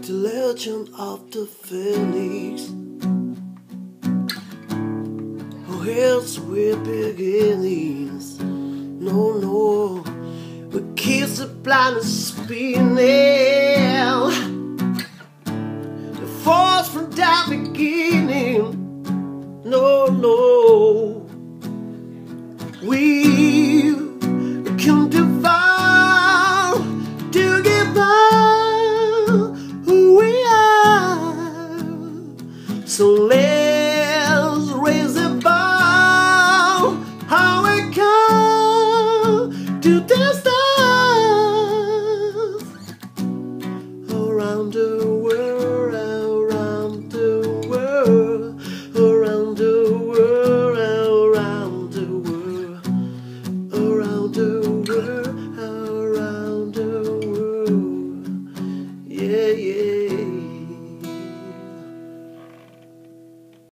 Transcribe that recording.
The legend of the phoenix, who else with beginnings? No, no, we kiss the planet spinning. The force from that beginning. No, no.